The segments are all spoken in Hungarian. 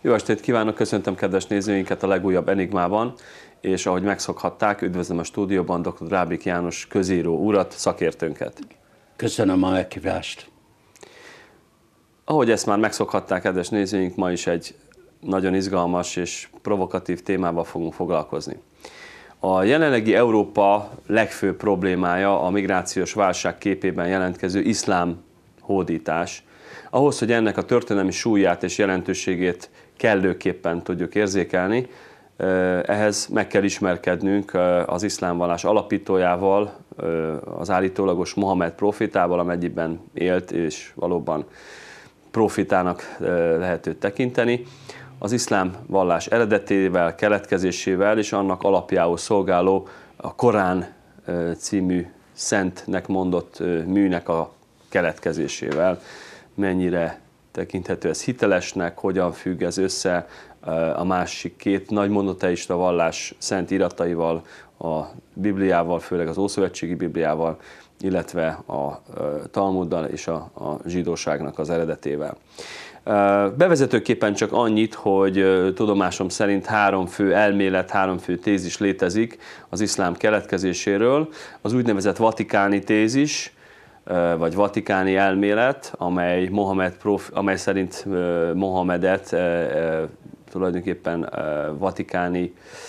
Jó estét kívánok, köszöntöm kedves nézőinket a legújabb Enigmában, és ahogy megszokhatták, üdvözlöm a stúdióban dr. Drábik János közíró urat, szakértőnket. Köszönöm a meghívást. Ahogy ezt már megszokhatták, kedves nézőink, ma is egy nagyon izgalmas és provokatív témával fogunk foglalkozni. A jelenlegi Európa legfőbb problémája a migrációs válság képében jelentkező iszlám hódítás. Ahhoz, hogy ennek a történelmi súlyát és jelentőségét kellőképpen tudjuk érzékelni, ehhez meg kell ismerkednünk az iszlám vallás alapítójával, az állítólagos Mohamed profétával, amennyiben élt és valóban profitának lehet őt tekinteni, az iszlám vallás eredetével, keletkezésével és annak alapjául szolgáló a Korán című szentnek mondott műnek a keletkezésével. Mennyire tekinthető ez hitelesnek, hogyan függ ez össze a másik két nagy monoteista vallás szent irataival, a Bibliával, főleg az Ószövetségi Bibliával, illetve a Talmuddal és a zsidóságnak az eredetével. Bevezetőképpen csak annyit, hogy tudomásom szerint három fő elmélet, három fő tézis létezik az iszlám keletkezéséről. Az úgynevezett vatikáni tézis, vagy vatikáni elmélet, amely szerint Mohamedet tulajdonképpen vatikáni,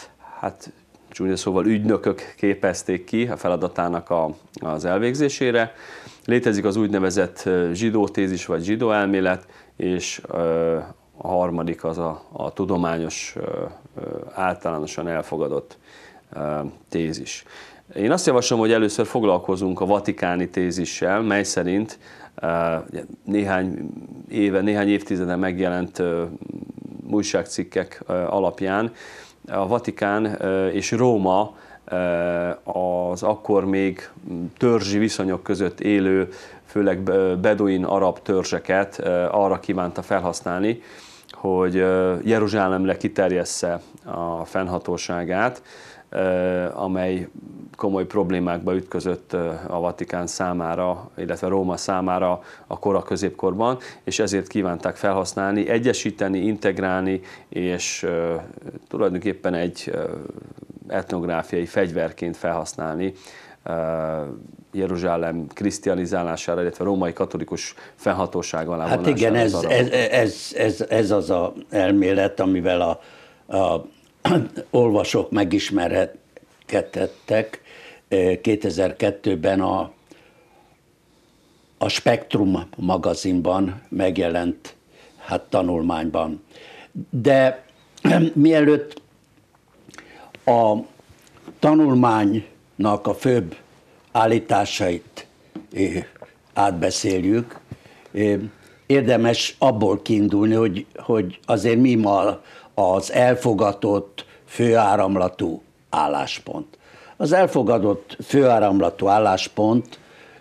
csúnya szóval ügynökök képezték ki a feladatának az elvégzésére. Létezik az úgynevezett zsidó tézis, vagy zsidó elmélet, és a harmadik az a tudományos, általánosan elfogadott tézis. Én azt javaslom, hogy először foglalkozunk a vatikáni tézissel, mely szerint néhány évtizeden megjelent újságcikkek alapján a Vatikán és Róma az akkor még törzsi viszonyok között élő, főleg beduin arab törzseket arra kívánta felhasználni, hogy Jeruzsálemre kiterjessze a fennhatóságát, amely komoly problémákba ütközött a Vatikán számára, illetve Róma számára a kora középkorban, és ezért kívánták felhasználni, egyesíteni, integrálni, és tulajdonképpen egy etnográfiai fegyverként felhasználni Jeruzsálem krisztianizálására, illetve római katolikus fennhatóság alá vonására. Hát igen, ez az az elmélet, amivel a olvasók megismerkedhettek 2002-ben a Spektrum magazinban megjelent tanulmányban. De mielőtt a tanulmánynak a főbb állításait átbeszéljük, érdemes abból kiindulni, hogy azért mi ma az elfogadott főáramlatú álláspont. Az elfogadott főáramlatú álláspont,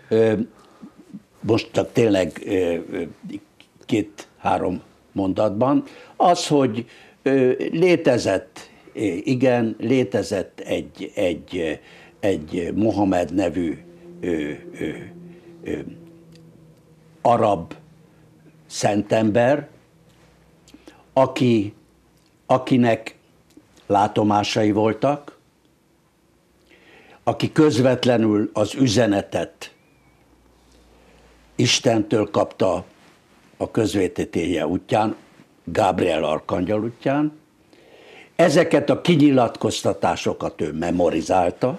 most csak tényleg 2-3 mondatban, az, hogy létezett egy Mohamed nevű arab szentember, akinek látomásai voltak, aki közvetlenül az üzenetet Istentől kapta a közvetítése útján, Gábriel arkangyal útján. Ezeket a kinyilatkoztatásokat ő memorizálta,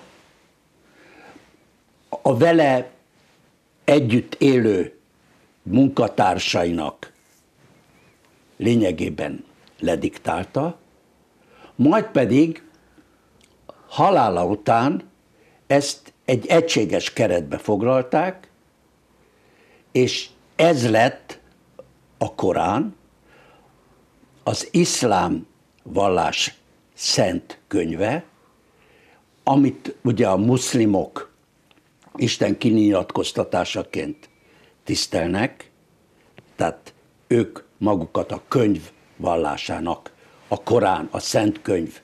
a vele együtt élő munkatársainak lényegében lediktálta, majd pedig halála után ezt egy egységes keretbe foglalták, és ez lett a Korán, az iszlám vallás szent könyve, amit ugye a muszlimok Isten kinyilatkoztatásaként tisztelnek, tehát ők magukat a könyv vallásának, a Korán, a szent könyv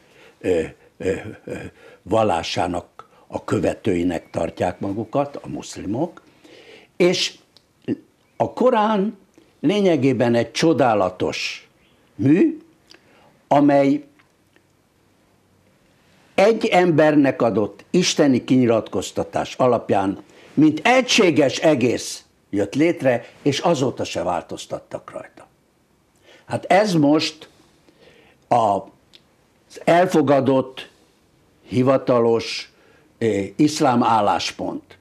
vallásának a követőinek tartják magukat, a muszlimok, és a Korán lényegében egy csodálatos mű, amely egy embernek adott isteni kinyilatkoztatás alapján, mint egységes egész jött létre, és azóta se változtattak rajta. Hát ez most az elfogadott, hivatalos iszlám álláspont.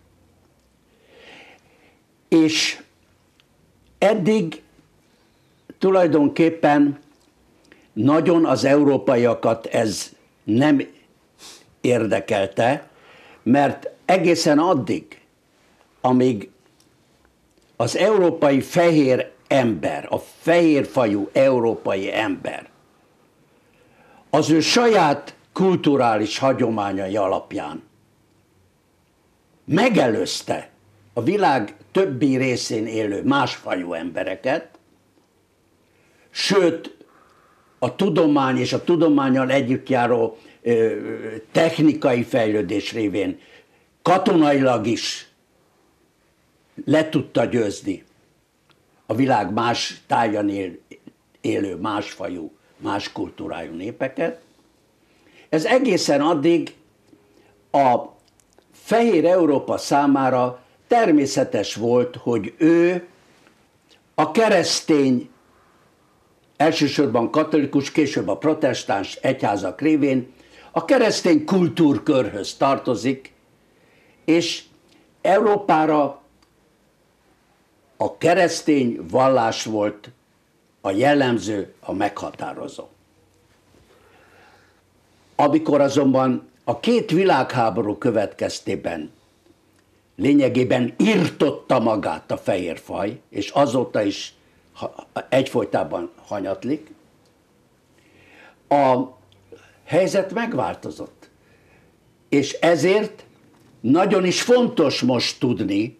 És eddig tulajdonképpen nagyon az európaiakat ez nem érdekelte, mert egészen addig, amíg az európai fehér ember, a fehérfajú európai ember az ő saját kulturális hagyományai alapján megelőzte a világ többi részén élő másfajú embereket, sőt, a tudomány és a tudománnyal együtt járó technikai fejlődés révén katonailag is le tudta győzni a világ más táján élő másfajú, más kultúrájú népeket. Ez egészen addig a fehér Európa számára természetes volt, hogy ő a keresztény, elsősorban katolikus, később a protestáns egyházak révén a keresztény kultúrkörhöz tartozik, és Európára a keresztény vallás volt a jellemző, a meghatározó. Amikor azonban a két világháború következtében lényegében irtotta magát a fehér faj, és azóta is egyfolytában hanyatlik, a helyzet megváltozott. És ezért nagyon is fontos most tudni,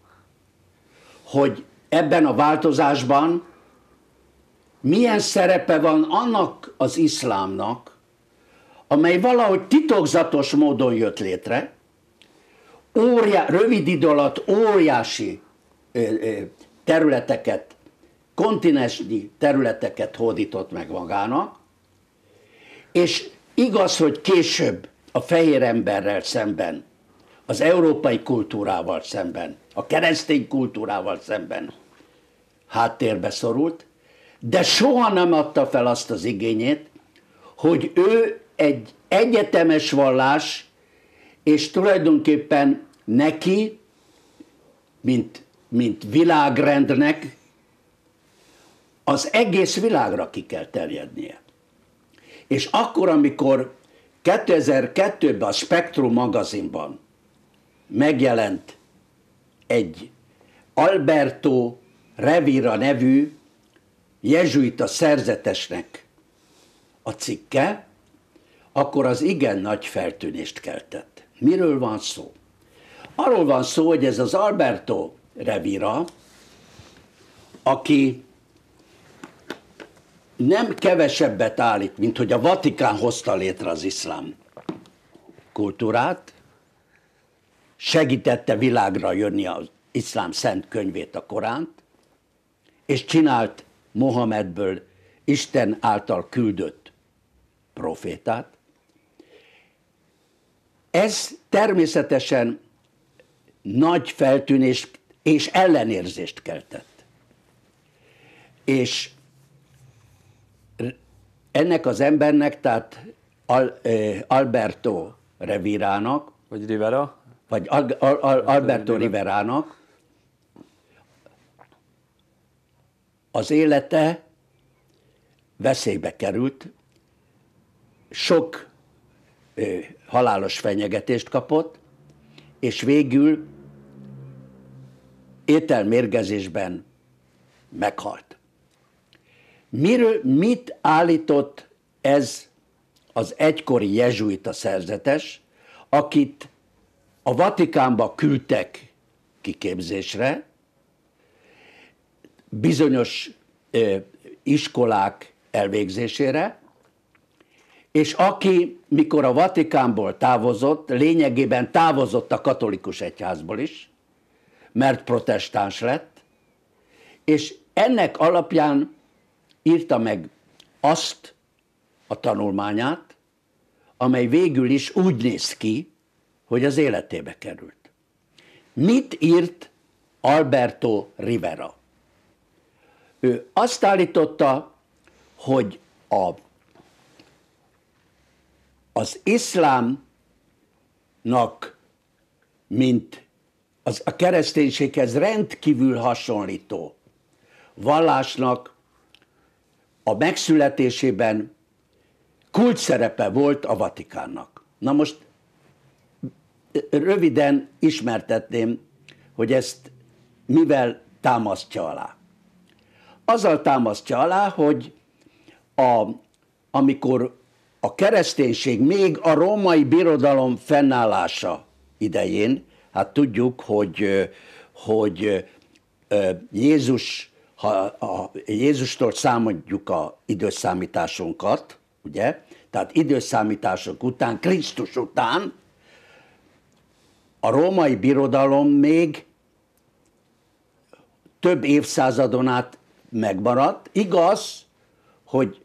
hogy ebben a változásban milyen szerepe van annak az iszlámnak, amely valahogy titokzatos módon jött létre, rövid idő alatt óriási területeket, kontinensnyi területeket hódított meg magának, és igaz, hogy később a fehér emberrel szemben, az európai kultúrával szemben, a keresztény kultúrával szemben háttérbe szorult, de soha nem adta fel azt az igényét, hogy ő egy egyetemes vallás, és tulajdonképpen neki, mint világrendnek, az egész világra ki kell terjednie. És akkor, amikor 2002-ben a Spektrum magazinban megjelent egy Alberto Rivera nevű jezsuita szerzetesnek a cikke, akkor az igen nagy feltűnést keltett. Miről van szó? Arról van szó, hogy ez az Alberto Rivera, aki nem kevesebbet állít, mint hogy a Vatikán hozta létre az iszlám kultúrát, segítette világra jönni az iszlám szent könyvét, a Koránt, és csinált Mohamedből Isten által küldött profétát. Ez természetesen nagy feltűnést és ellenérzést keltett. És ennek az embernek, tehát Alberto Riverának, Vagy Rivera? vagy Alberto Riverának az élete veszélybe került, sok halálos fenyegetést kapott, és végül ételmérgezésben meghalt. Mit állított ez az egykori jezsuita szerzetes, akit a Vatikánba küldtek kiképzésre, bizonyos iskolák elvégzésére, és aki, mikor a Vatikánból távozott, lényegében távozott a katolikus egyházból is, mert protestáns lett, és ennek alapján írta meg azt a tanulmányát, amely végül is úgy néz ki, hogy az életébe került. Mit írt Alberto Rivera? Ő azt állította, hogy az iszlámnak, mint a kereszténységhez rendkívül hasonlító vallásnak a megszületésében kulcsszerepe volt a Vatikánnak. Na most röviden ismertetném, hogy ezt mivel támasztja alá. Azzal támasztja alá, hogy amikor a kereszténység még a római birodalom fennállása idején, hát tudjuk, hogy Jézustól számoljuk az időszámításunkat, ugye? Tehát időszámítások után, Krisztus után a római birodalom még több évszázadon át megmaradt. Igaz, hogy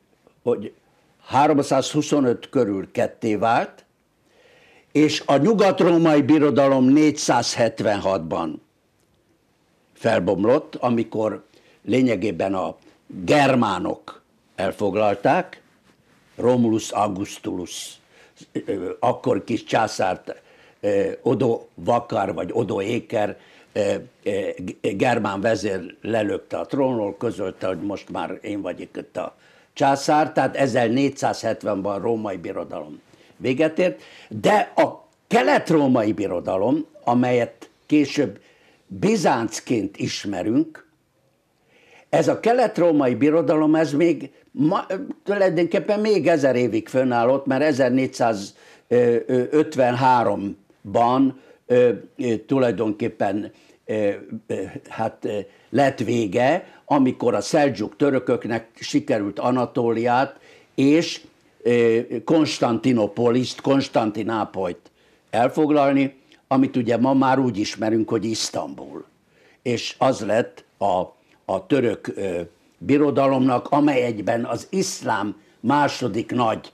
325 körül ketté vált, és a nyugat-római birodalom 476-ban felbomlott, amikor lényegében a germánok elfoglalták, Romulus Augustulus, akkor kis császárt, Odo-Vakar vagy Odo-Éker germán vezér lelökte a trónról, közölte, hogy most már én vagyok itt a császár, tehát 1470-ben a római birodalom véget ért, de a kelet-római birodalom, amelyet később Bizáncként ismerünk, ez a kelet-római birodalom, ez még tulajdonképpen még 1000 évig fönnállott, mert 1453-ban tulajdonképpen hát lett vége, amikor a szeldzsuk törököknek sikerült Anatóliát és Konstantinopoliszt, Konstantinápolyt elfoglalni, amit ugye ma már úgy ismerünk, hogy Isztambul. És az lett a török birodalomnak, amely egyben az iszlám második nagy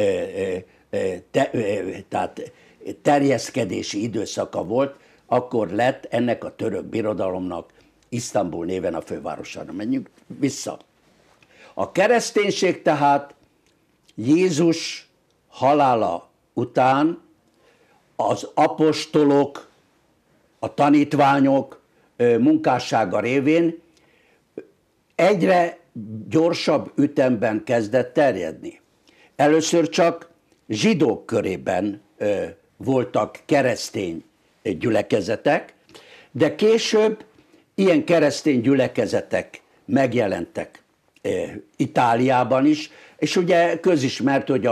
tehát terjeszkedési időszaka volt, akkor lett ennek a török birodalomnak Isztambul néven a fővárosára. Menjünk vissza. A kereszténység tehát Jézus halála után az apostolok, a tanítványok munkássága révén egyre gyorsabb ütemben kezdett terjedni. Először csak zsidók körében voltak keresztény gyülekezetek, de később ilyen keresztény gyülekezetek megjelentek Itáliában is, és ugye közismert, hogy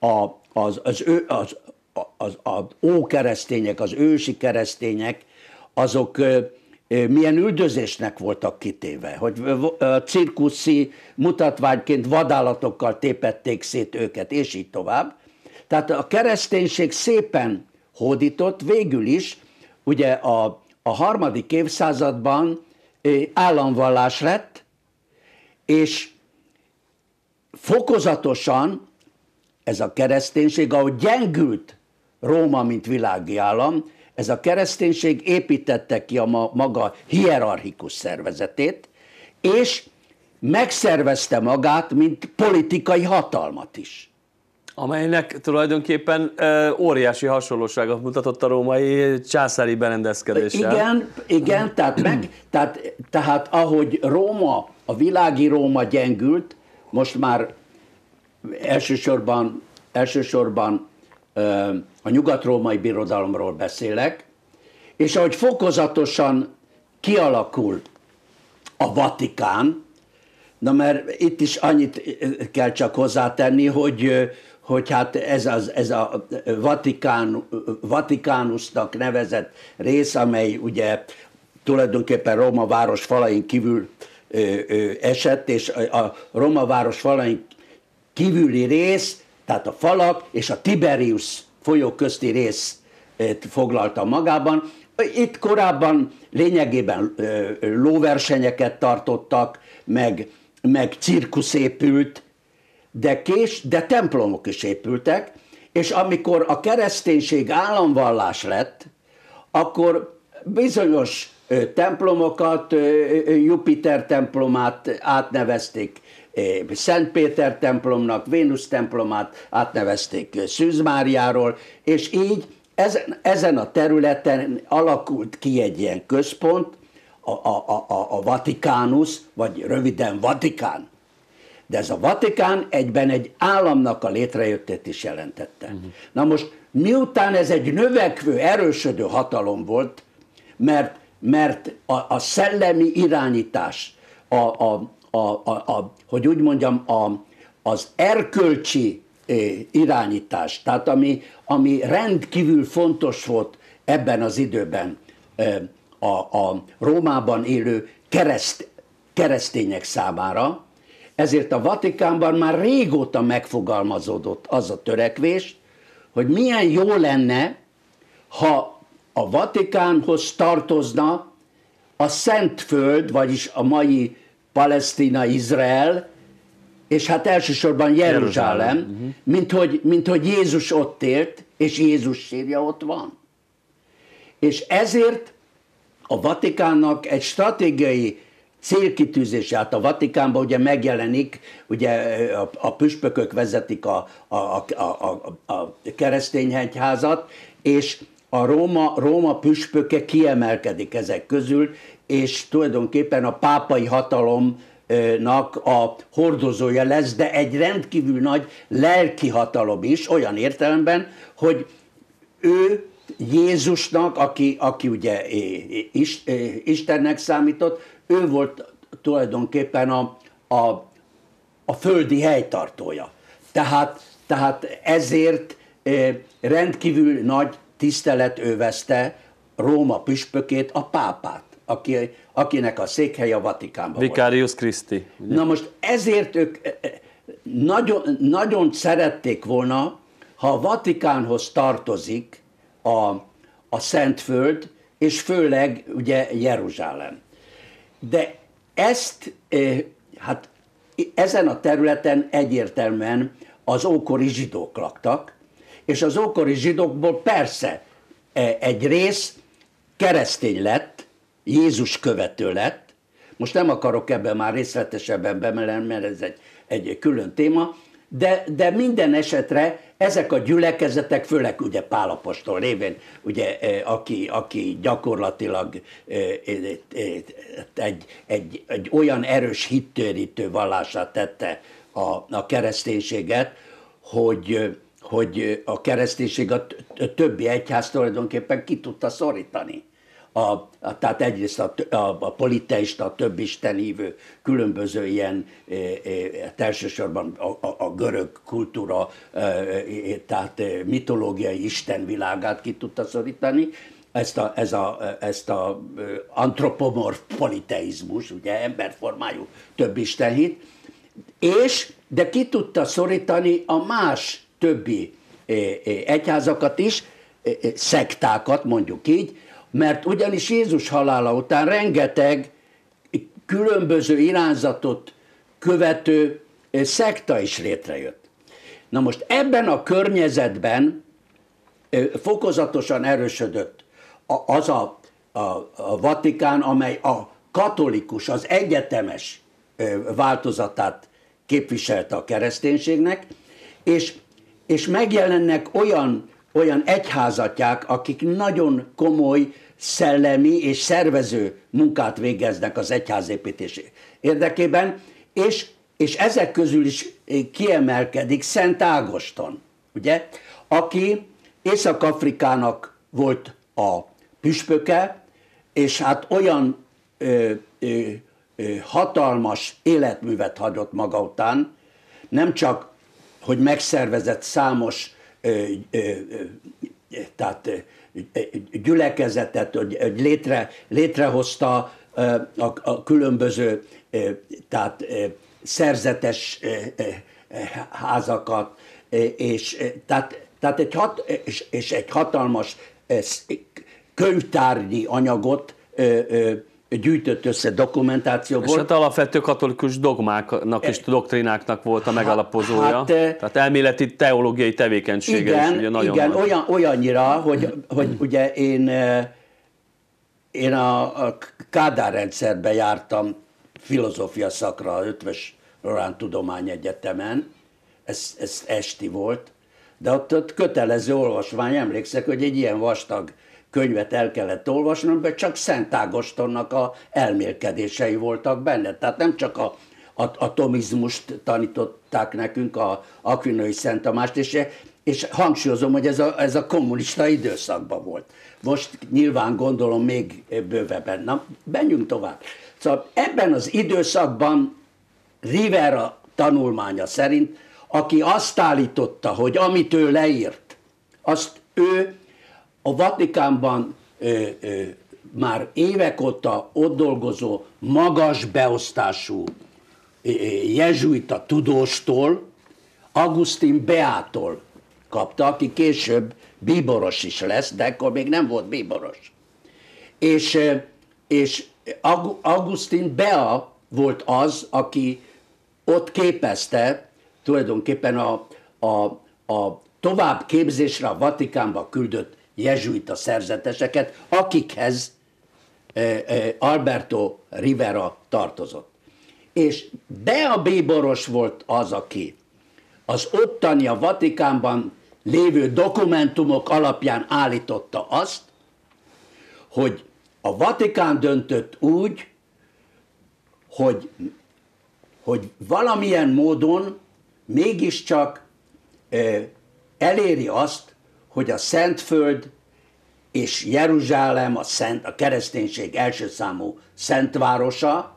az ókeresztények, az ősi keresztények, azok milyen üldözésnek voltak kitéve, hogy cirkuszi mutatványként vadállatokkal tépették szét őket, és így tovább. Tehát a kereszténység szépen hódított, végül is ugye a 3. évszázadban államvallás lett, és fokozatosan ez a kereszténység, ahogy gyengült Róma, mint világi állam, ez a kereszténység építette ki a maga hierarchikus szervezetét, és megszervezte magát, mint politikai hatalmat is. Amelynek tulajdonképpen óriási hasonlóságot mutatott a római császári berendezkedéssel. Igen, tehát ahogy Róma, a világi Róma gyengült, most már elsősorban a nyugat-római birodalomról beszélek, és ahogy fokozatosan kialakul a Vatikán, na mert itt is annyit kell csak hozzátenni, hogy hát ez a Vatikánusnak nevezett rész, amely ugye tulajdonképpen Róma város falain kívül esett, és a Róma város falain kívüli rész, tehát a falak és a Tiberius folyó közti rész foglalta magában. Itt korábban lényegében lóversenyeket tartottak, meg cirkusz épült, de templomok is épültek, és amikor a kereszténység államvallás lett, akkor bizonyos templomokat, Jupiter templomát átnevezték Szent Péter templomnak, Vénusz templomát átnevezték Szűz Máriáról, és így ezen a területen alakult ki egy ilyen központ, a Vatikánusz, vagy röviden Vatikán. De ez a Vatikán egyben egy államnak a létrejöttét is jelentette. Na most, miután ez egy növekvő, erősödő hatalom volt, mert a szellemi irányítás, hogy úgy mondjam, az erkölcsi irányítás, tehát ami rendkívül fontos volt ebben az időben a Rómában élő keresztények számára, ezért a Vatikánban már régóta megfogalmazódott az a törekvés, hogy milyen jó lenne, ha a Vatikánhoz tartozna a Szentföld, vagyis a mai Palesztina, Izrael, és hát elsősorban Jeruzsálem, mint hogy Jézus ott élt, és Jézus sírja ott van. És ezért a Vatikánnak egy stratégiai célkitűzés, hát a Vatikánban ugye megjelenik, ugye a püspökök vezetik a keresztény egyházat, és a Róma püspöke kiemelkedik ezek közül, és tulajdonképpen a pápai hatalomnak a hordozója lesz, de egy rendkívül nagy lelki hatalom is, olyan értelemben, hogy ő Jézusnak, aki ugye Istennek számított, ő volt tulajdonképpen a földi helytartója. Tehát ezért rendkívül nagy tisztelet övezte Róma püspökét, a pápát, akinek a székhelye a Vatikánban volt. Vicarius Christi. Ugye? Na most ezért ők nagyon szerették volna, ha a Vatikánhoz tartozik a Szentföld, és főleg ugye Jeruzsálem. De hát ezen a területen egyértelműen az ókori zsidók laktak, és az ókori zsidókból persze egy rész keresztény lett, Jézus követő lett. Most nem akarok ebben már részletesebben bemenni, mert ez egy külön téma, de minden esetre ezek a gyülekezetek, főleg ugye Pál apostol révén, ugye, aki gyakorlatilag egy olyan erős hittérítő vallását tette a kereszténységet, hogy a kereszténység a többi egyház tulajdonképpen ki tudta szorítani. Tehát egyrészt a politeista, a több istenhívő, különböző ilyen, elsősorban a görög kultúra, tehát mitológiai istenvilágát ki tudta szorítani, ezt a antropomorf politeizmus, ugye emberformájú több istenhit, de ki tudta szorítani a más többi egyházakat is, szektákat mondjuk így, mert ugyanis Jézus halála után rengeteg különböző irányzatot követő szekta is létrejött. Na most ebben a környezetben fokozatosan erősödött az a Vatikán, amely a katolikus, az egyetemes változatát képviselte a kereszténységnek, és megjelennek olyan egyházatják, akik nagyon komoly szellemi és szervező munkát végeznek az egyházépítés érdekében, és ezek közül is kiemelkedik Szent Ágoston, ugye, aki Észak-Afrikának volt a püspöke, és hát olyan hatalmas életművet hagyott maga után, nem csak, hogy megszervezett számos tehát gyülekezetet, hogy létrehozta a különböző tehát szerzetes házakat, és egy hatalmas könyvtárnyi anyagot gyűjtött össze dokumentációból. És hát alapvető katolikus dogmáknak és doktrináknak volt a megalapozója. Tehát elméleti teológiai tevékenysége is ugye nagyon igen, olyannyira, hogy ugye én a Kádár rendszerben jártam filozófia szakra a Eötvös Loránd Tudományegyetemen, ez esti volt, de ott kötelező olvasmány, emlékszek, hogy egy ilyen vastag könyvet el kellett olvasnom, de csak Szent Ágostonnak a elmélkedései voltak benne. Tehát nem csak a atomizmust tanították nekünk, a Akvinói Szent Tamást, és hangsúlyozom, hogy ez a kommunista időszakban volt. Most nyilván gondolom még bővebben. Na, menjünk tovább. Szóval ebben az időszakban Rivera tanulmánya szerint, aki azt állította, hogy amit ő leírt, azt ő a Vatikánban már évek óta ott dolgozó, magas beosztású jezsuita tudóstól, Augustin Beától kapta, aki később bíboros is lesz, de akkor még nem volt bíboros. És Augustin Bea volt az, aki ott képezte tulajdonképpen a továbbképzésre a Vatikánba küldött jezsuita szerzeteseket, akikhez Alberto Rivera tartozott. És Bea bíboros volt az, aki az ottani a Vatikánban lévő dokumentumok alapján állította azt, hogy a Vatikán döntött úgy, hogy valamilyen módon mégiscsak eléri azt, hogy a Szentföld és Jeruzsálem, a kereszténység első számú szentvárosa,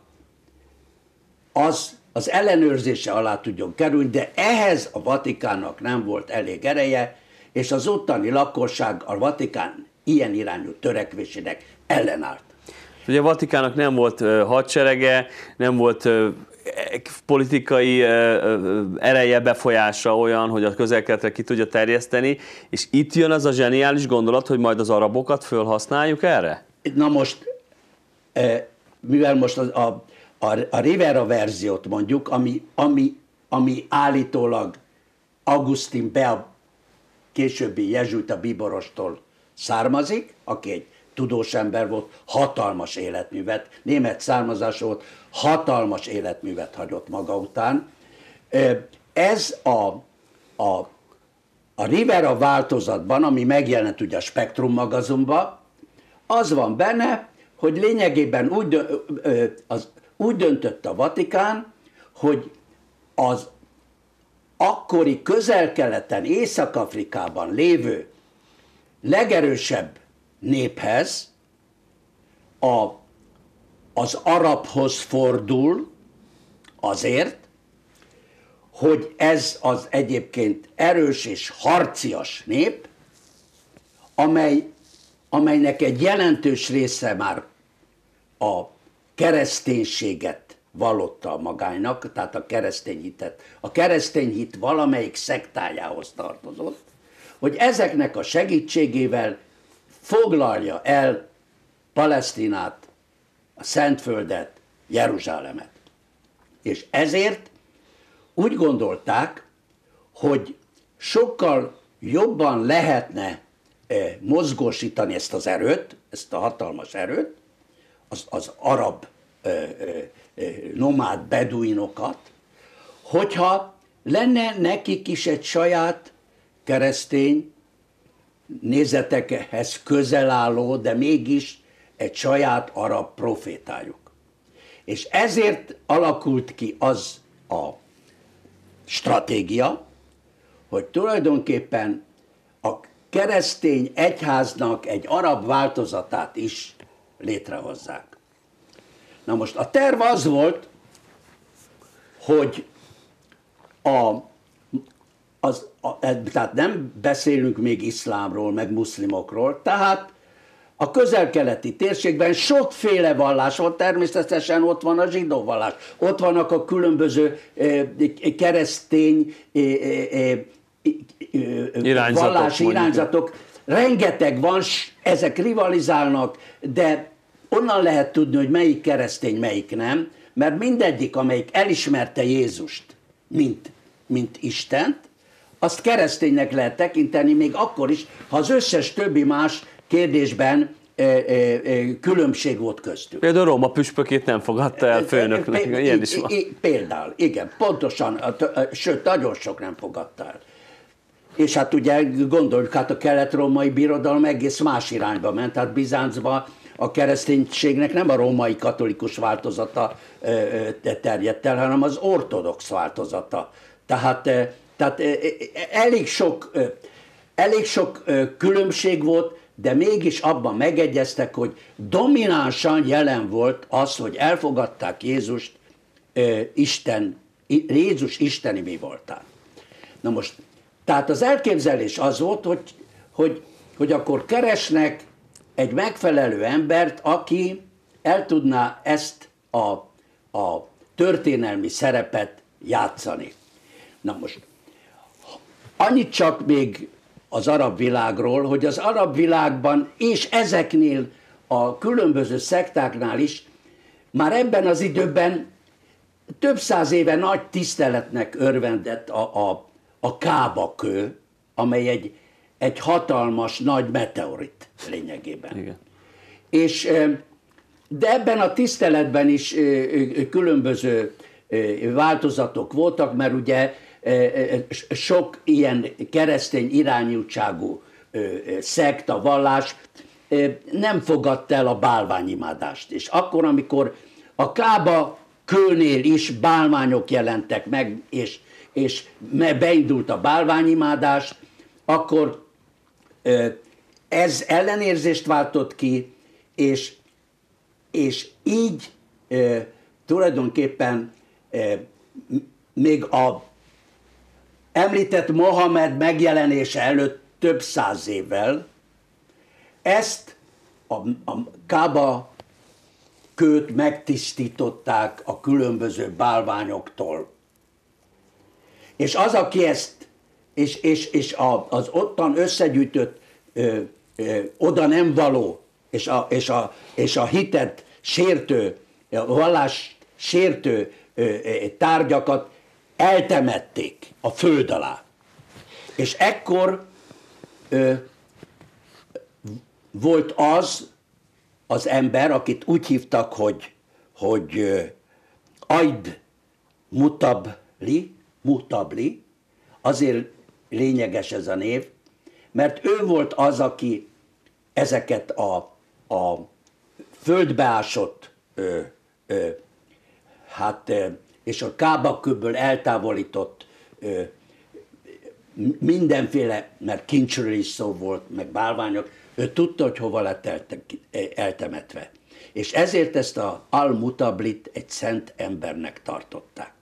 az ellenőrzése alá tudjon kerülni, de ehhez a Vatikánnak nem volt elég ereje, és az ottani lakosság a Vatikán ilyen irányú törekvésének ellenállt. Ugye a Vatikánnak nem volt hadserege, nem volt politikai ereje, befolyása olyan, hogy a Közel-Keletre ki tudja terjeszteni, és itt jön az a zseniális gondolat, hogy majd az arabokat fölhasználjuk erre? Na most, mivel most a Rivera verziót mondjuk, ami állítólag Augustin Bea későbbi jezsuita bíborostól származik, aki egy tudós ember volt, hatalmas életművet, német származású volt, hatalmas életművet hagyott maga után. Ez a Rivera változatban, ami megjelent ugye a Spektrum magazinban, az van benne, hogy lényegében úgy döntött a Vatikán, hogy az akkori Közel-Keleten, Észak-Afrikában lévő legerősebb néphez, az arabhoz fordul azért, hogy ez az egyébként erős és harcias nép, amelynek egy jelentős része már a kereszténységet vallotta magánynak, tehát a keresztény hitet. A keresztény hit valamelyik szektájához tartozott, hogy ezeknek a segítségével foglalja el Palesztinát, a Szentföldet, Jeruzsálemet. És ezért úgy gondolták, hogy sokkal jobban lehetne mozgósítani ezt az erőt, ezt a hatalmas erőt, az arab nomád beduinokat, hogyha lenne nekik is egy saját keresztény nézetekhez közel álló, de mégis egy saját arab profétájuk. És ezért alakult ki az a stratégia, hogy tulajdonképpen a keresztény egyháznak egy arab változatát is létrehozzák. Na most a terv az volt, hogy tehát nem beszélünk még iszlámról, meg muszlimokról, tehát a közel-keleti térségben sokféle vallás van, természetesen ott van a zsidó vallás, ott vannak a különböző keresztény vallási irányzatok, rengeteg van, ezek rivalizálnak, de onnan lehet tudni, hogy melyik keresztény, melyik nem, mert mindegyik, amelyik elismerte Jézust, mint Istent, azt kereszténynek lehet tekinteni, még akkor is, ha az összes többi más kérdésben különbség volt köztük. Például Róma püspökét nem fogadta el főnöknek, ilyen is van. Például, igen, pontosan, sőt, nagyon sok nem fogadta el. És hát ugye gondoljuk, hát a kelet-római birodalom egész más irányba ment, tehát Bizáncban a kereszténységnek nem a római katolikus változata terjedt el, hanem az ortodox változata. Tehát elég sok különbség volt, de mégis abban megegyeztek, hogy dominánsan jelen volt az, hogy elfogadták Jézus isteni mi voltán. Na most, tehát az elképzelés az volt, hogy akkor keresnek egy megfelelő embert, aki el tudná ezt a történelmi szerepet játszani. Na most, annyit csak még az arab világról, hogy az arab világban és ezeknél a különböző szektáknál is már ebben az időben több száz éve nagy tiszteletnek örvendett a Kába kő, amely egy hatalmas, nagy meteorit lényegében. Igen. De ebben a tiszteletben is különböző változatok voltak, mert ugye sok ilyen keresztény irányultságú szekta, vallás nem fogadta el a bálványimádást. És akkor, amikor a Kába kőnél is bálványok jelentek meg, és beindult a bálványimádás, akkor ez ellenérzést váltott ki, és így tulajdonképpen még a említett Mohamed megjelenése előtt több száz évvel ezt a Kába kőt megtisztították a különböző bálványoktól. És az, aki ezt, és az ottan összegyűjtött oda nem való, és a hitet sértő, a vallás sértő tárgyakat eltemették a föld alá. És ekkor volt az ember, akit úgy hívtak, hogy Aid Mutabli, azért lényeges ez a név, mert ő volt az, aki ezeket a földbeásott és a Kába-kőből eltávolított mindenféle, mert kincsről is szó volt, meg bálványok, ő tudta, hogy hova lett eltemetve. És ezért ezt a Al-Mutablit egy szent embernek tartották.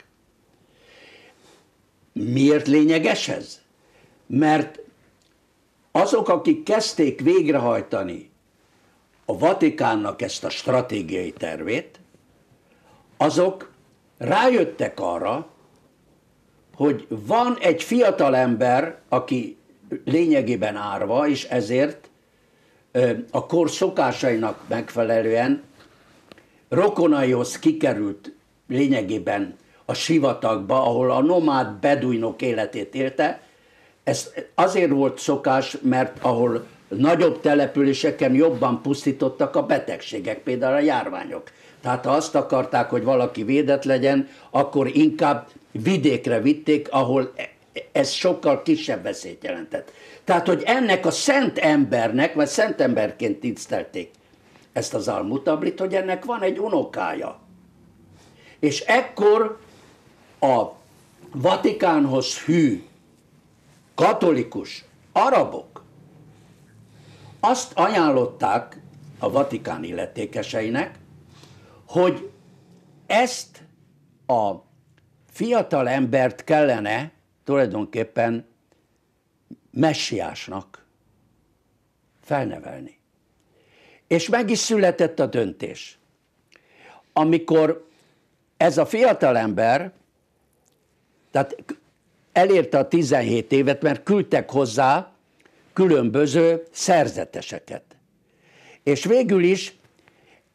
Miért lényeges ez? Mert azok, akik kezdték végrehajtani a Vatikánnak ezt a stratégiai tervét, azok rájöttek arra, hogy van egy fiatal ember, aki lényegében árva, és ezért a kor szokásainak megfelelően rokonaihoz kikerült lényegében a sivatagba, ahol a nomád beduinok életét élte. Ez azért volt szokás, mert ahol nagyobb településeken jobban pusztítottak a betegségek, például a járványok. Tehát ha azt akarták, hogy valaki védett legyen, akkor inkább vidékre vitték, ahol ez sokkal kisebb veszélyt jelentett. Tehát, hogy ennek a szent embernek, vagy szent emberként tisztelték ezt az Al-Mutablit, hogy ennek van egy unokája. És ekkor a Vatikánhoz hű katolikus arabok azt ajánlották a Vatikán illetékeseinek, hogy ezt a fiatal embert kellene tulajdonképpen messiásnak felnevelni. És meg is született a döntés. Amikor ez a fiatal ember, tehát elérte a 17 évet, mert küldtek hozzá különböző szerzeteseket. És végül is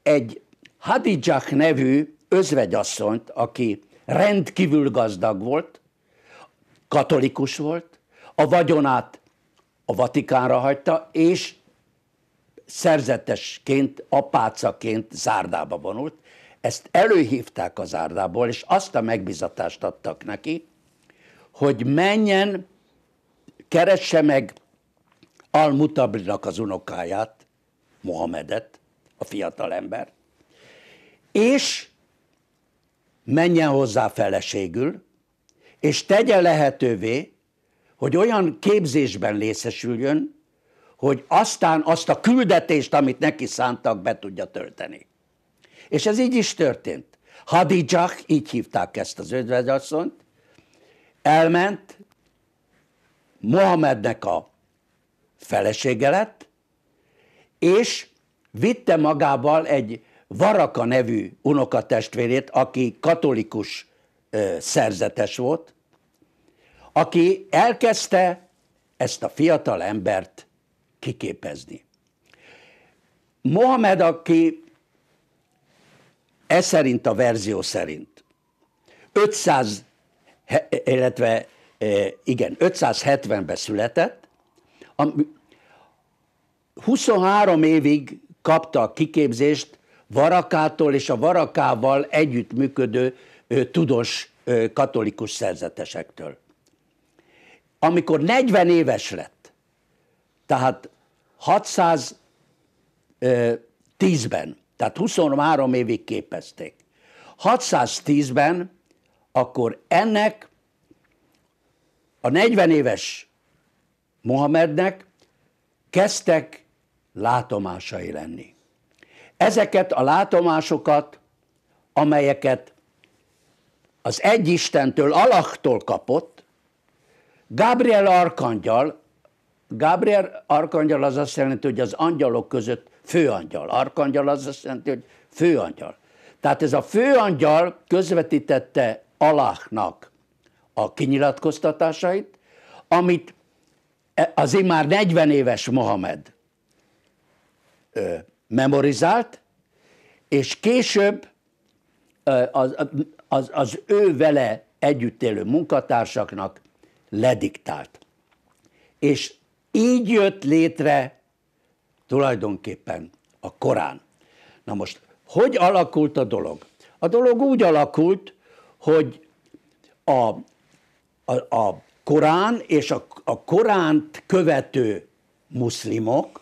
egy Hadijah nevű özvegyasszonyt, aki rendkívül gazdag volt, katolikus volt, a vagyonát a Vatikánra hagyta, és szerzetesként, apácaként zárdába vonult. Ezt előhívták a zárdából, és azt a megbízatást adtak neki, hogy menjen, keresse meg Al-Mutabrinak az unokáját, Mohamedet, a fiatalember, és menjen hozzá feleségül, és tegye lehetővé, hogy olyan képzésben részesüljön, hogy aztán azt a küldetést, amit neki szántak, be tudja tölteni. És ez így is történt. Hadijah, így hívták ezt az özvegyasszonyt, elment, Mohamednek a felesége lett, és vitte magával egy Varaka nevű unokatestvérét, aki katolikus szerzetes volt, aki elkezdte ezt a fiatal embert kiképezni. Mohamed, aki szerint a verzió szerint 570-ben született, 23 évig kapta a kiképzést Varakától és a Varakával együttműködő tudós katolikus szerzetesektől. Amikor 40 éves lett, tehát 610-ben, tehát 23 évig képezték, 610-ben akkor ennek a 40 éves Mohamednek kezdtek látomásai lenni. Ezeket a látomásokat, amelyeket az egyistentől, Allahtól kapott, Gabriel arkangyal az azt jelenti, hogy az angyalok között főangyal. Arkangyal az azt jelenti, hogy főangyal. Tehát ez a főangyal közvetítette Allahnak a kinyilatkoztatásait, amit az immár 40 éves Mohamed memorizált, és később az ő vele együtt élő munkatársaknak lediktált. És így jött létre tulajdonképpen a Korán. Na most, hogy alakult a dolog? A dolog úgy alakult, hogy a Korán és a Koránt követő muszlimok,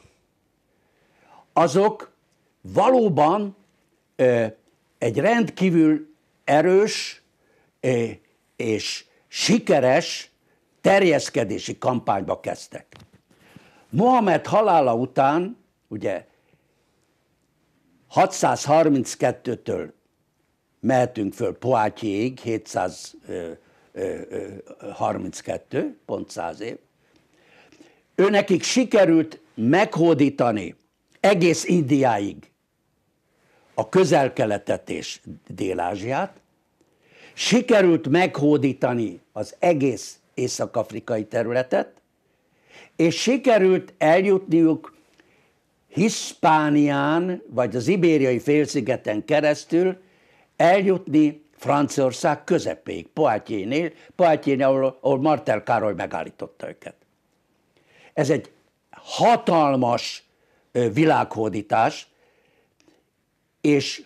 azok valóban egy rendkívül erős és sikeres terjeszkedési kampányba kezdtek. Mohamed halála után, ugye 632-től mehetünk föl Poitiéig, 732, pont 100 év, őnekik sikerült meghódítani egész Indiáig a Közel-Keletet és Dél-Ázsiát, sikerült meghódítani az egész észak-afrikai területet, és sikerült eljutniuk Hispánián, vagy az Ibériai félszigeten keresztül eljutni Franciaország közepéig, Poitiers-nél, ahol Martel Károly megállította őket. Ez egy hatalmas világhódítás, és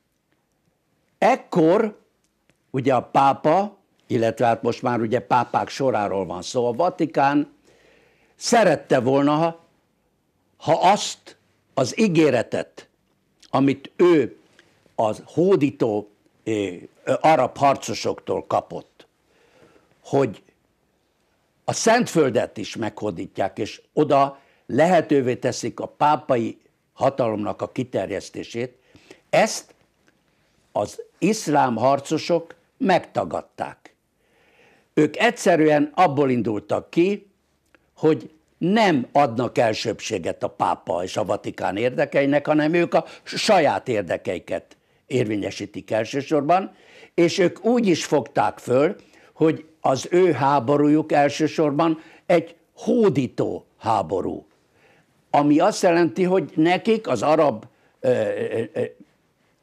ekkor ugye a pápa, illetve hát most már ugye pápák soráról van szó, a Vatikán szerette volna, ha azt az ígéretet, amit ő az hódító arab harcosoktól kapott, hogy a Szentföldet is meghódítják, és oda lehetővé teszik a pápai hatalomnak a kiterjesztését, ezt az iszlám harcosok megtagadták. Ők egyszerűen abból indultak ki, hogy nem adnak elsőbbséget a pápa és a Vatikán érdekeinek, hanem ők a saját érdekeiket érvényesítik elsősorban, és ők úgy is fogták föl, hogy az ő háborújuk elsősorban egy hódító háború, ami azt jelenti, hogy nekik az arab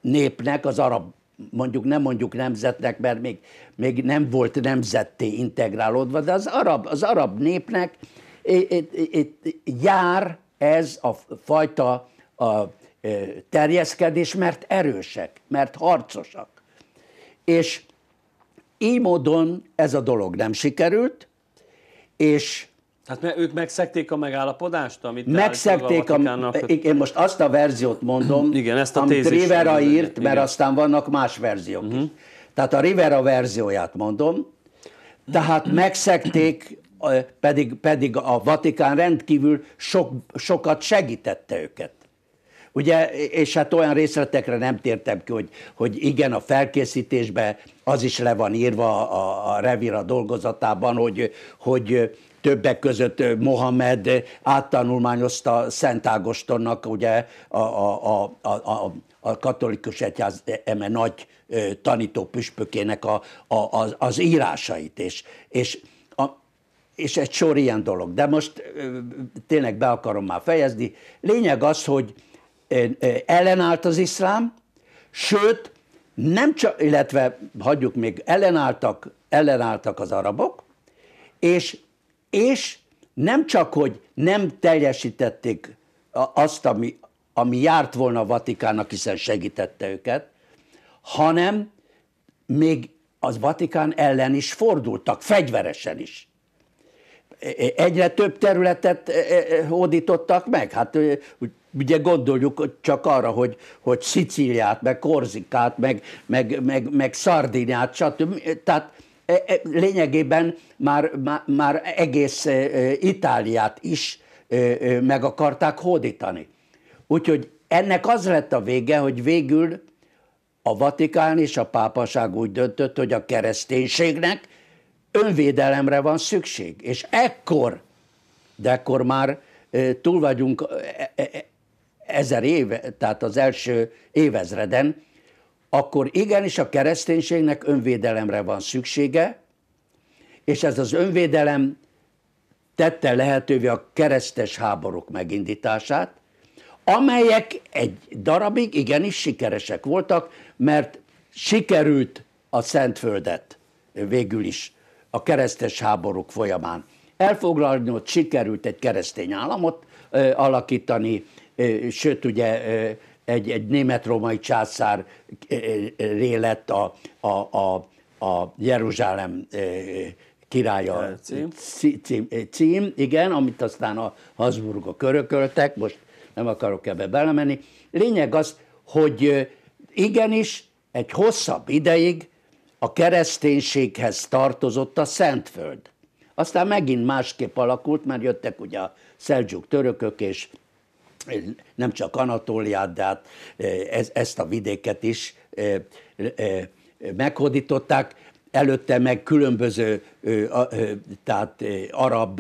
népnek, az arab, nem mondjuk nemzetnek, mert még nem volt nemzetté integrálódva, de az arab népnek jár ez a fajta terjeszkedés, mert erősek, mert harcosak. És így módon ez a dolog nem sikerült, és Hát ők megszegték a megállapodást, amit megszegték én most azt a verziót mondom, igen, ezt a amit Rivera írt, mert igen. aztán vannak más verziók is. Tehát a Rivera verzióját mondom, tehát megszegték, pedig a Vatikán rendkívül sokat segítette őket. Ugye, és hát olyan részletekre nem tértem ki, hogy igen, a felkészítésben az is le van írva a Rivera dolgozatában, hogy többek között Mohamed áttanulmányozta Szent Ágostonnak, ugye a katolikus egyház eme nagy tanító püspökének az írásait, és egy sor ilyen dolog. De most tényleg be akarom már fejezni. Lényeg az, hogy ellenállt az iszlám, sőt, nem csak, illetve hagyjuk még, ellenálltak az arabok, és nem csak, hogy nem teljesítették azt, ami járt volna a Vatikánnak, hiszen segítette őket, hanem még az Vatikán ellen is fordultak, fegyveresen is. Egyre több területet hódítottak meg. Hát ugye gondoljuk csak arra, hogy Szicíliát, meg Korzikát, meg Szardiniát, stb. Tehát lényegében már egész Itáliát is meg akarták hódítani. Úgyhogy ennek az lett a vége, hogy végül a Vatikán és a pápaság úgy döntött, hogy a kereszténységnek önvédelemre van szükség. És ekkor már túl vagyunk 1000 éve, tehát az első évezreden, akkor igenis a kereszténységnek önvédelemre van szüksége, és ez az önvédelem tette lehetővé a keresztes háborúk megindítását, amelyek egy darabig igenis sikeresek voltak, mert sikerült a Szentföldet végül is a keresztes háborúk folyamán elfoglalni, ott sikerült egy keresztény államot alakítani, sőt ugye egy német-római császár lett a Jeruzsálem királya cím, igen, amit aztán a Habsburgok örököltek, most nem akarok ebbe belemenni. Lényeg az, hogy igenis egy hosszabb ideig a kereszténységhez tartozott a Szentföld. Aztán megint másképp alakult, mert jöttek ugye a szeldzsuk törökök, és nem csak Anatóliát, de hát ezt a vidéket is meghódították. Előtte meg különböző, tehát arab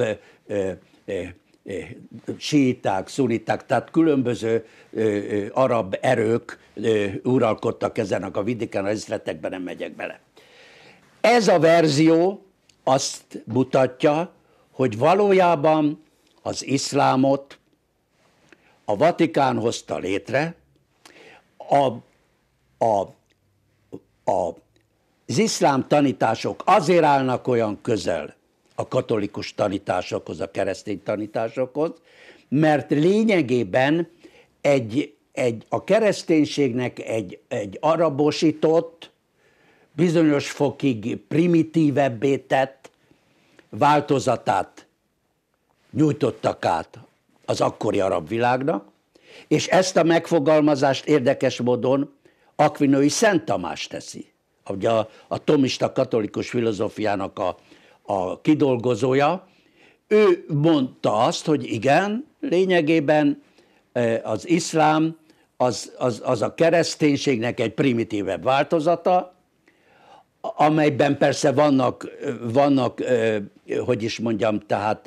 síiták, szuniták, tehát különböző arab erők uralkodtak ezen a vidéken, a részletekben nem megyek bele. Ez a verzió azt mutatja, hogy valójában az iszlámot a Vatikán hozta létre, az iszlám tanítások azért állnak olyan közel a katolikus tanításokhoz, a keresztény tanításokhoz, mert lényegében a kereszténységnek egy arabosított, bizonyos fokig primitívebbé tett változatát nyújtottak át az akkori arab világnak, és ezt a megfogalmazást érdekes módon Akvinói Szent Tamás teszi. Ugye a thomista katolikus filozófiának a kidolgozója, ő mondta azt, hogy igen, lényegében az iszlám az a kereszténységnek egy primitívebb változata, amelyben persze vannak hogy is mondjam, tehát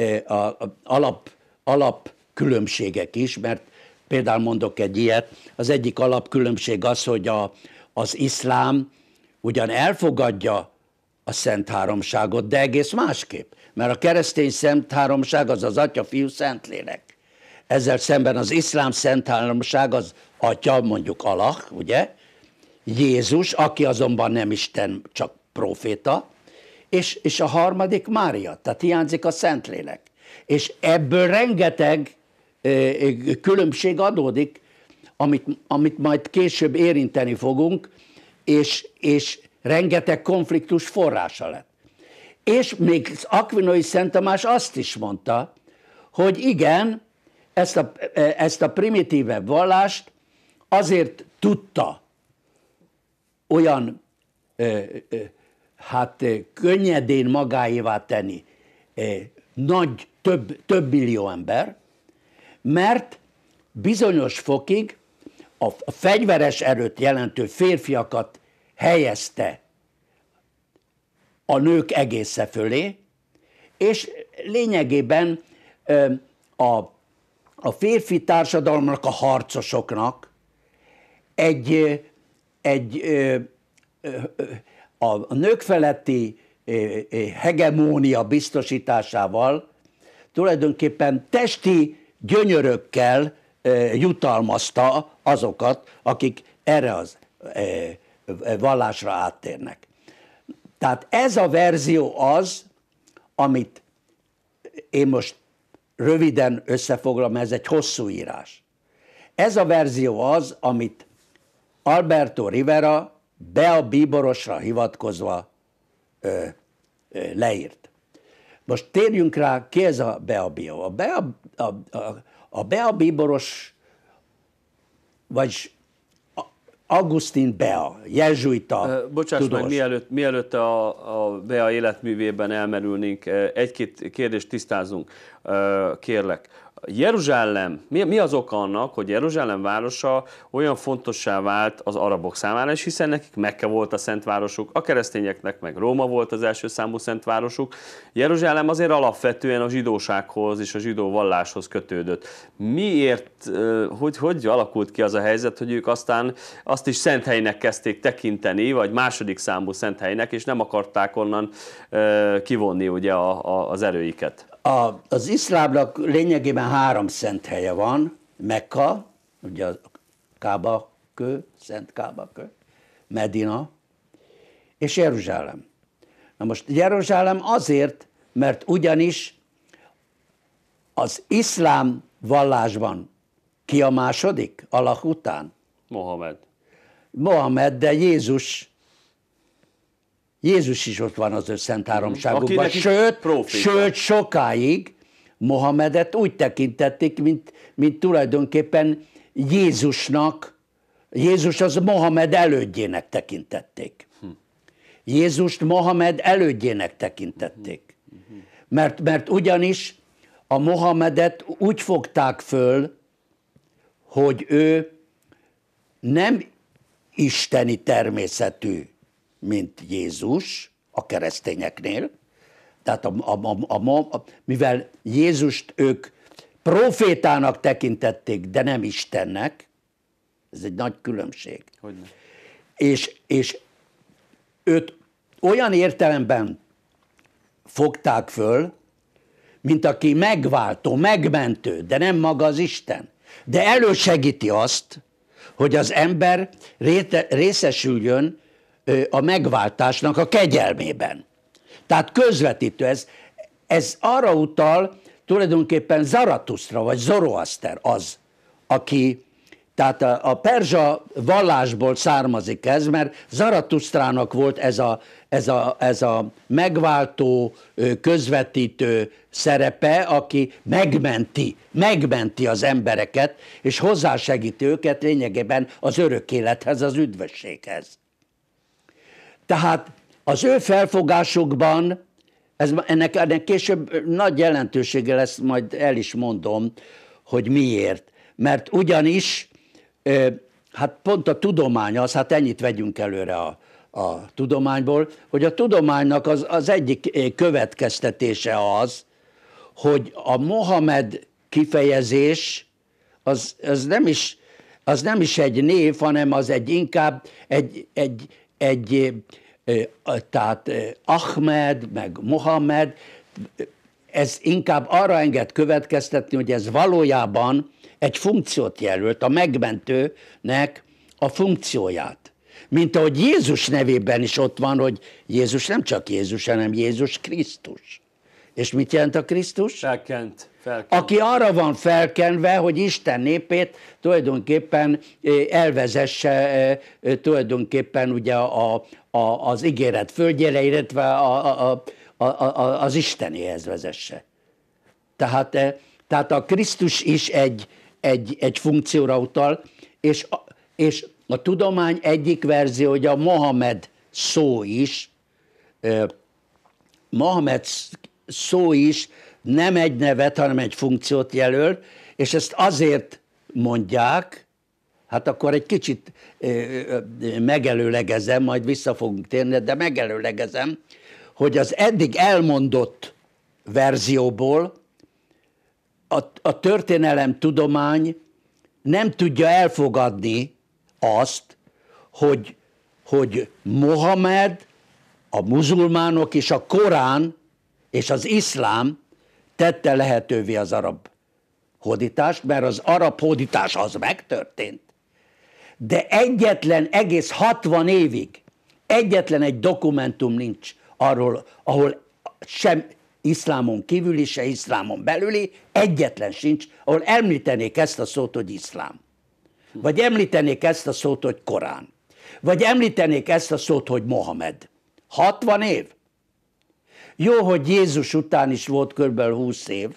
alapkülönbségek is, mert például mondok egy ilyet, az egyik alapkülönbség az, hogy az iszlám ugyan elfogadja a Szent Háromságot, de egész másképp, mert a keresztény Szent Háromság az az Atya, Fiú, Szentlélek. ezzel szemben az iszlám szent háromság az atya, mondjuk Allah, ugye, Jézus, aki azonban nem Isten, csak próféta, és a harmadik Mária, tehát hiányzik a Szentlélek. És ebből rengeteg különbség adódik, amit majd később érinteni fogunk, és rengeteg konfliktus forrása lett. És még Akvinói Szent Tamás azt is mondta, hogy igen, ezt a primitívebb vallást azért tudta olyan könnyedén magáévá tenni több millió ember, mert bizonyos fokig a fegyveres erőt jelentő férfiakat helyezte a nők egésze fölé, és lényegében a férfi társadalomnak, a harcosoknak a nők feletti hegemónia biztosításával tulajdonképpen testi gyönyörökkel jutalmazta azokat, akik erre az vallásra áttérnek. Tehát ez a verzió az, amit én most röviden összefoglalom, ez egy hosszú írás. Ez a verzió az, amit Alberto Rivera Bea bíborosra hivatkozva leírt. Most térjünk rá, ki ez a Bea bíboros. A Bea bíboros, vagyis Augustin Bea, jezsuita Bocsáss tudós. meg, mielőtt a Bea életművében elmerülnénk, egy-két kérdést tisztázunk, kérlek. Jeruzsálem, mi az oka annak, hogy Jeruzsálem városa olyan fontossá vált az arabok számára, és hiszen nekik Mekka volt a szentvárosuk, a keresztényeknek meg Róma volt az első számú szentvárosuk. Jeruzsálem azért alapvetően a zsidósághoz és a zsidó valláshoz kötődött. Miért, hogy alakult ki az a helyzet, hogy ők aztán azt is szent helynek kezdték tekinteni, vagy második számú szent helynek, és nem akarták onnan kivonni ugye az erőiket? Az iszlámnak lényegében 3 szent helye van, Mekka, ugye a Kába-kő, Szent Kába-kő, Medina, és Jeruzsálem. Na most Jeruzsálem azért, mert ugyanis az iszlám vallásban ki a második, Allah után? Mohamed, de Jézus is ott van az ő szent háromságukban. Sőt, sokáig Mohamedet úgy tekintették, mint tulajdonképpen Jézus az Mohamed elődjének tekintették. Jézust Mohamed elődjének tekintették. Mert ugyanis a Mohamedet úgy fogták föl, hogy ő nem isteni természetű, mint Jézus a keresztényeknél, tehát mivel Jézust ők profétának tekintették, de nem Istennek, ez egy nagy különbség. Hogyne. És őt olyan értelemben fogták föl, mint aki megváltó, megmentő, de nem maga az Isten. De elősegíti azt, hogy az ember részesüljön a megváltásnak a kegyelmében. Tehát közvetítő. Ez arra utal, tulajdonképpen Zaratusztra, vagy Zoroaszter az, aki, tehát a perzsa vallásból származik ez, mert Zaratusztrának volt ez a megváltó, közvetítő szerepe, aki megmenti az embereket, és hozzásegíti őket lényegében az örök élethez, az üdvösséghez. Tehát az ő felfogásukban, ennek később nagy jelentősége lesz, majd el is mondom, hogy miért. Mert ugyanis, hát pont a tudomány az, hát ennyit vegyünk előre a tudományból, hogy a tudománynak az egyik következtetése az, hogy a Mohamed kifejezés az nem is egy név, hanem az inkább tehát Ahmed, meg Mohamed, ez inkább arra enged következtetni, hogy ez valójában egy funkciót jelölt, a megmentőnek a funkcióját. Mint ahogy Jézus nevében is ott van, hogy Jézus nem csak Jézus, hanem Jézus Krisztus. És mit jelent a Krisztus? Felkent. Aki arra van felkenve, hogy Isten népét tulajdonképpen elvezesse tulajdonképpen ugye az ígéret földjére, illetve az Istenéhez vezesse. Tehát a Krisztus is egy funkcióra utal, és a tudomány egyik verzió, hogy a Mohamed szó is nem egy nevet, hanem egy funkciót jelöl, és ezt azért mondják, hát akkor egy kicsit megelőlegezem, majd vissza fogunk térni, de megelőlegezem, hogy az eddig elmondott verzióból a történelemtudomány nem tudja elfogadni azt, hogy Mohamed, a muzulmánok és a Korán és az iszlám tette lehetővé az arab hódítást, mert az arab hódítás az megtörtént. De egész 60 évig egyetlen egy dokumentum nincs arról, ahol sem iszlámon kívüli, se iszlámon belüli, egyetlen sincs, ahol említenék ezt a szót, hogy iszlám. Vagy említenék ezt a szót, hogy Korán. Vagy említenék ezt a szót, hogy Mohamed. 60 év. Jó, hogy Jézus után is volt kb. 20 év.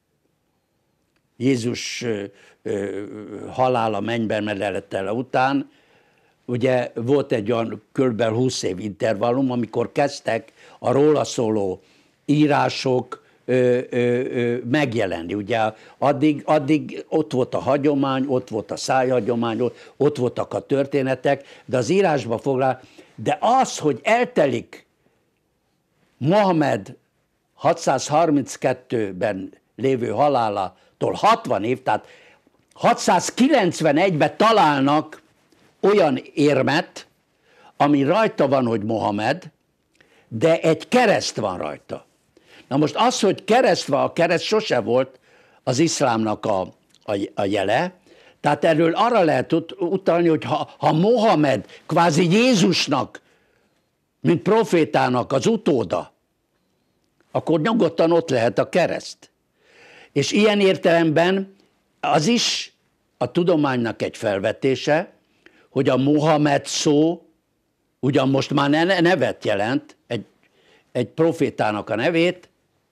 Jézus halála mennyben medeletele után, ugye volt egy olyan kb. 20 év intervallum, amikor kezdtek a róla szóló írások megjelenni. Ugye addig ott volt a hagyomány, ott volt a szájhagyomány, ott voltak a történetek, de az írásba foglal, de az, hogy eltelik Mohamed 632-ben lévő halálától 60 év, tehát 691-ben találnak olyan érmet, ami rajta van, hogy Mohamed, de egy kereszt van rajta. Na most az, hogy kereszt van, a kereszt sose volt az iszlámnak a jele, tehát erről arra lehet utalni, hogy ha Mohamed kvázi Jézusnak, mint profétának az utóda, akkor nyugodtan ott lehet a kereszt. És ilyen értelemben az is a tudománynak egy felvetése, hogy a Mohamed szó ugyan most már nevet jelent, egy profétának a nevét,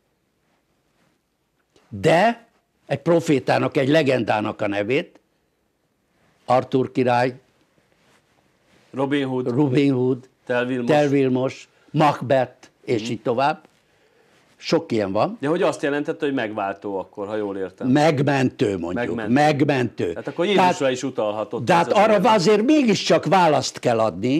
de egy profétának, egy legendának a nevét, Arthur király, Robin Hood, Tell Vilmos, Macbeth, és így tovább. Sok ilyen van. De hogy azt jelentette, hogy megváltó akkor, ha jól értem. Megmentő mondjuk. Megmentő. Tehát akkor Jézusra is utalhatott. De hát arra azért mégiscsak választ kell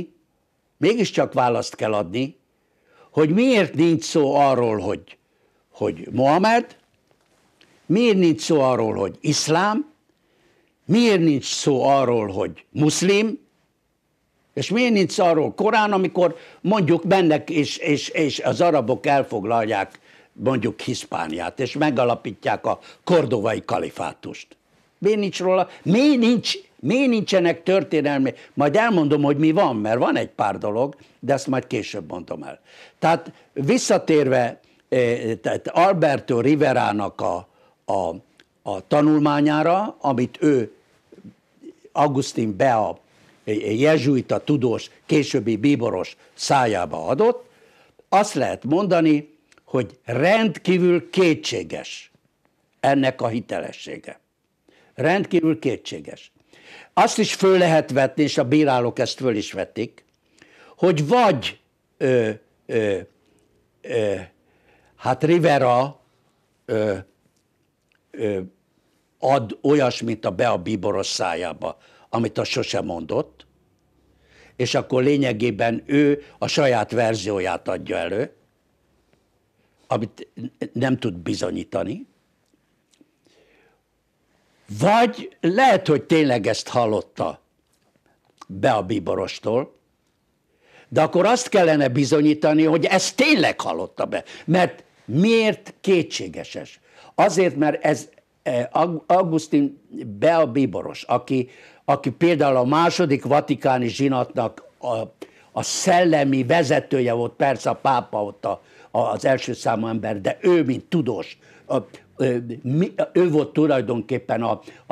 adni, hogy miért nincs szó arról, hogy Mohamed, miért nincs szó arról, hogy iszlám, miért nincs szó arról, hogy muszlim, és miért nincs szó arról Korán, amikor mondjuk mennek és az arabok elfoglalják mondjuk Hiszpániát, és megalapítják a kordovai kalifátust. Miért nincs róla? Miért nincsenek történelmi? Majd elmondom, hogy mi van, mert van egy pár dolog, de ezt majd később mondom el. Tehát visszatérve tehát Alberto Riverának a tanulmányára, amit ő Augustin Bea jezsuita tudós, későbbi bíboros szájába adott, azt lehet mondani, hogy rendkívül kétséges ennek a hitelessége. Rendkívül kétséges. Azt is föl lehet vetni, és a bírálók ezt föl is vetik, hogy vagy hát Rivera ad olyasmit a Bea bíboros szájába, amit az sosem mondott, és akkor lényegében ő a saját verzióját adja elő, amit nem tud bizonyítani, vagy lehet, hogy tényleg ezt hallotta Bea bíborostól, de akkor azt kellene bizonyítani, hogy ezt tényleg hallotta be. Mert Miért kétséges? Azért, mert ez Augustin Bea bíboros, aki például a második vatikáni zsinatnak a szellemi vezetője volt, persze a pápa ott az első számú ember, de ő, mint tudós, ő volt tulajdonképpen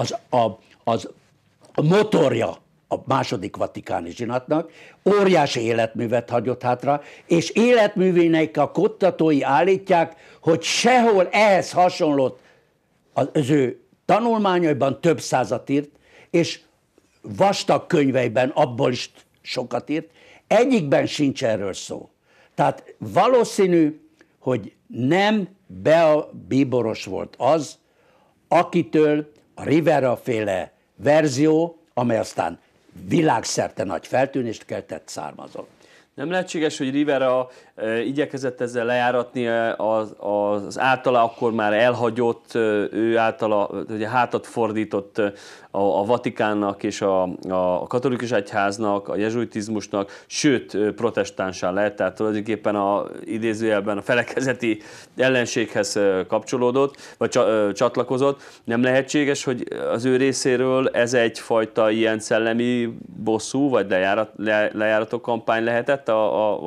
az motorja a második vatikáni zsinatnak, óriási életművet hagyott hátra, és életművének a kutatói állítják, hogy sehol ehhez hasonlót az ő tanulmányaiban több százat írt, és vastag könyveiben abból is sokat írt, egyikben sincs erről szó. Tehát valószínű, hogy nem Bea bíboros volt az, akitől a Rivera-féle verzió, amely aztán világszerte nagy feltűnést keltett, származott. Nem lehetséges, hogy Rivera igyekezett ezzel lejáratni az általa akkor már elhagyott, ő általa ugye hátat fordított a Vatikánnak és a katolikus egyháznak, a jezsuitizmusnak, sőt protestánsá lett, tehát tulajdonképpen idézőjelben a felekezeti ellenséghez kapcsolódott, vagy csatlakozott. Nem lehetséges, hogy az ő részéről ez egyfajta ilyen szellemi bosszú, vagy lejárató kampány lehetett a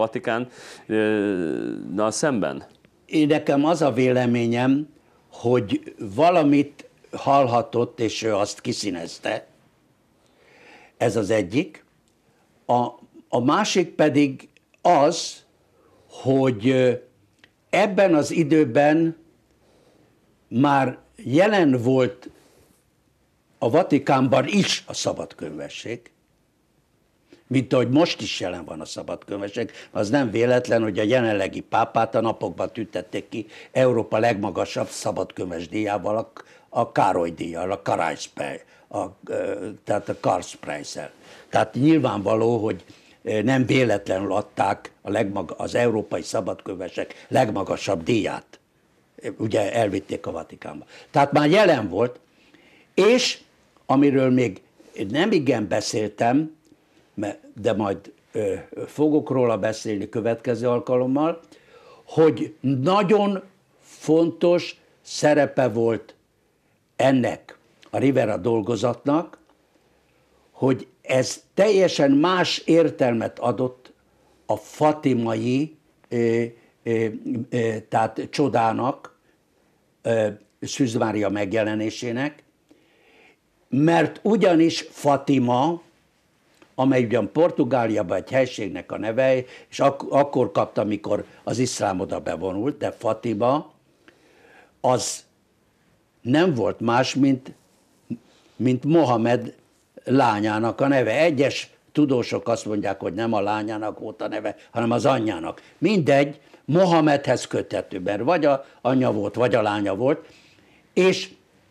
Vatikánnal szemben? Én nekem az a véleményem, hogy valamit hallhatott, és ő azt kiszínezte. Ez az egyik. A másik pedig az, hogy ebben az időben már jelen volt a Vatikánban is a szabadkönyvesség, mint ahogy most is jelen van a szabadkönyvesség. Az nem véletlen, hogy a jelenlegi pápát a napokban tüntették ki Európa legmagasabb szabadkönyves díjával, a Károly díjjal, a tehát a Karlspreissel. Tehát nyilvánvaló, hogy nem véletlenül adták az európai szabadkönyvesek legmagasabb díját. Ugye elvitték a Vatikánba. Tehát már jelen volt, és amiről még nem igen beszéltem, de majd fogok róla beszélni következő alkalommal, hogy nagyon fontos szerepe volt ennek a Rivera dolgozatnak, hogy ez teljesen más értelmet adott a fatimai tehát csodának, Szűz Mária megjelenésének, mert ugyanis Fatima, amely ugyan Portugáliában egy helységnek a neve, és akkor kapta, amikor az iszlám oda bevonult, de Fatima az nem volt más, mint Mohamed lányának a neve. Egyes tudósok azt mondják, hogy nem a lányának volt a neve, hanem az anyjának. Mindegy, Mohamedhez köthető, mert vagy a anyja volt, vagy a lánya volt, és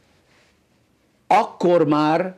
akkor már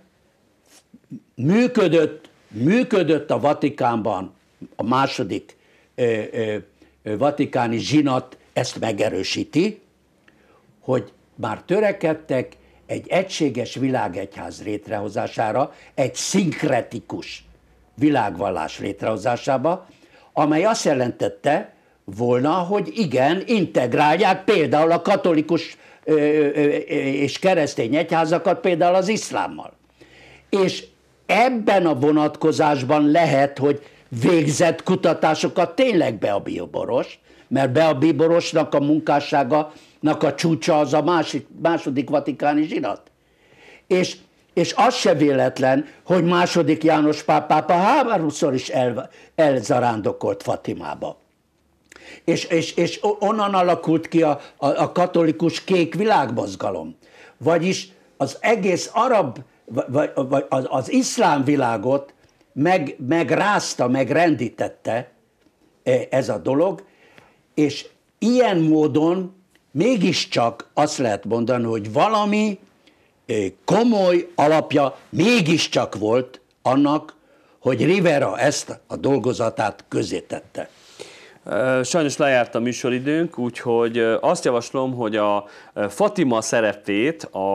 működött a Vatikánban a második vatikáni zsinat, ezt megerősíti, hogy már törekedtek egy egységes világegyház létrehozására, egy szinkretikus világvallás létrehozásába, amely azt jelentette volna, hogy igen, integrálják például a katolikus és keresztény egyházakat például az iszlámmal. És ebben a vonatkozásban lehet, hogy végzett kutatásokat tényleg Bea bíboros, mert Bea bíborosnak a munkásságának a csúcsa az a második vatikáni zsinat. És az se véletlen, hogy második János pápa háromszor is elzarándokolt Fatimába. És onnan alakult ki a katolikus kék világmozgalom. Vagyis az egész arab, vagy az iszlám világot megrázta, megrendítette ez a dolog, és ilyen módon mégiscsak azt lehet mondani, hogy valami komoly alapja mégiscsak volt annak, hogy Rivera ezt a dolgozatát közzétette. Sajnos lejárt a műsoridőnk, úgyhogy azt javaslom, hogy a Fatima szerepét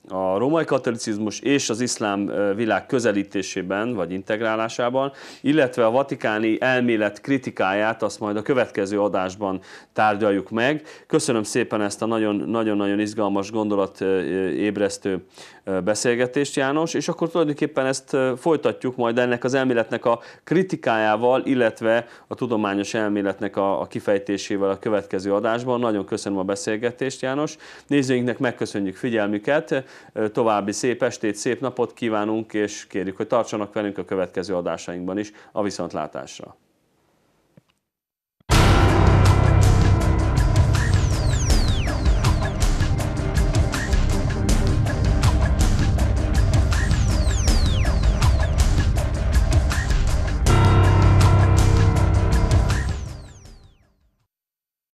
a római katolicizmus és az iszlám világ közelítésében vagy integrálásában, illetve a vatikáni elmélet kritikáját azt majd a következő adásban tárgyaljuk meg. Köszönöm szépen ezt a nagyon-nagyon izgalmas gondolatébresztő beszélgetést, János, és akkor tulajdonképpen ezt folytatjuk majd ennek az elméletnek a kritikájával, illetve a tudományos elméletnek a kifejtésével a következő adásban. Nagyon köszönöm a beszélgetést, János. Nézőinknek megköszönjük figyelmüket, további szép estét, szép napot kívánunk, és kérjük, hogy tartsanak velünk a következő adásainkban is. A viszontlátásra!